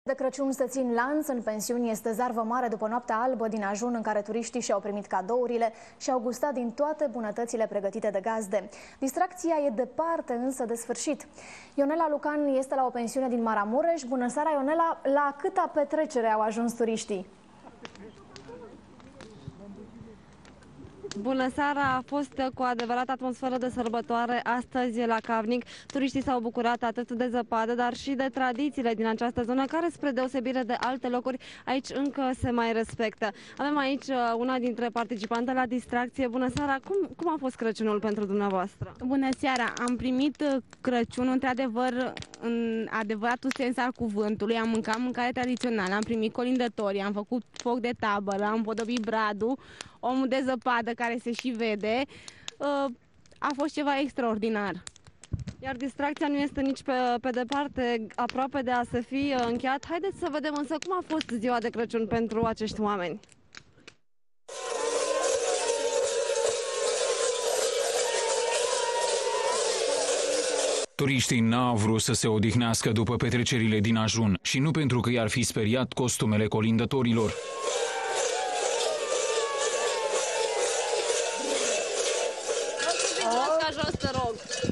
De Crăciun se țin lanț în pensiuni, este zarvă mare după noaptea albă din ajun în care turiștii și-au primit cadourile și au gustat din toate bunătățile pregătite de gazde. Distracția e departe însă de sfârșit. Ionela Lucan este la o pensiune din Maramureș. Bună seara, Ionela! La câta petrecere au ajuns turiștii? Bună seara! A fost cu adevărat atmosferă de sărbătoare astăzi la Cavnic. Turiștii s-au bucurat atât de zăpadă, dar și de tradițiile din această zonă, care, spre deosebire de alte locuri, aici încă se mai respectă. Avem aici una dintre participante la distracție. Bună seara! Cum a fost Crăciunul pentru dumneavoastră? Bună seara! Am primit Crăciunul, într-adevăr, în adevăratul sens al cuvântului. Am mâncat mâncare tradițională, am primit colindători, am făcut foc de tabără, am podobit bradul, omul de zăpadă care se și vede. A fost ceva extraordinar. Iar distracția nu este nici pe departe aproape de a se fi încheiat. Haideți să vedem însă cum a fost ziua de Crăciun pentru acești oameni. Turiștii n-au vrut să se odihnească după petrecerile din ajun și nu pentru că i-ar fi speriat costumele colindătorilor. Jos, te rog.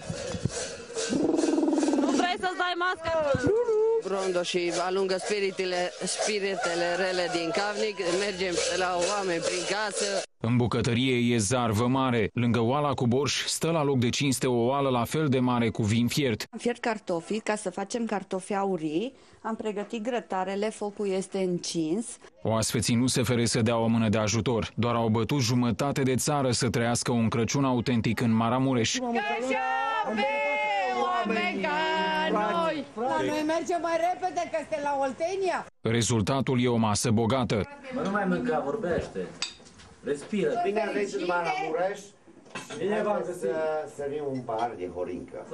Nu vrei să-ți dai masca? Rondo și alungă spiritele rele din Cavnic. Mergem la oameni prin casă. În bucătărie e zarvă mare. Lângă oala cu borș stă la loc de cinste o oală la fel de mare cu vin fiert. Am fiert cartofii ca să facem cartofi aurii. Am pregătit grătarele, focul este încins. Oaspeții nu se fere să dea o mână de ajutor. Doar au bătut jumătate de țară să trăiască un Crăciun autentic în Maramureș. Oameni ca noi! La noi merge mai repede că este la Oltenia. Rezultatul e o masă bogată. Nu mai mânca, vorbește. Respiră. Bine ați venit în Maramureș. Bine v-am găsit. Să vin un bar de horincă.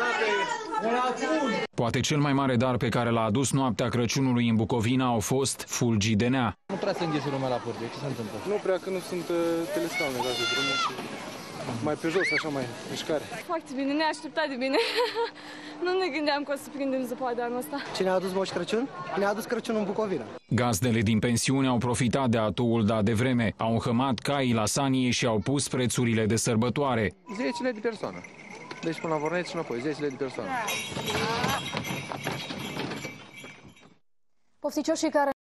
Poate cel mai mare dar pe care l-a adus noaptea Crăciunului în Bucovina au fost fulgii de nea. Nu prea se înghesuie lumea la pârtie. Ce se întâmplă? Nu prea, că nu sunt telescaune de drumul și mai pe jos, așa, mai mișcare. Foarte bine, neașteptat de bine. Nu ne gândeam că o să prindem zăpadă anul ăsta. Cine a adus Moș Crăciun? Ne-a adus Crăciunul în Bucovina. Gazdele din pensiune au profitat de atoul dat de vreme, au înhămat caii la sanie și au pus prețurile de sărbătoare. 10 de persoană. Deci până la Vorneț și înapoi, 10 de persoană. Pofticioșii care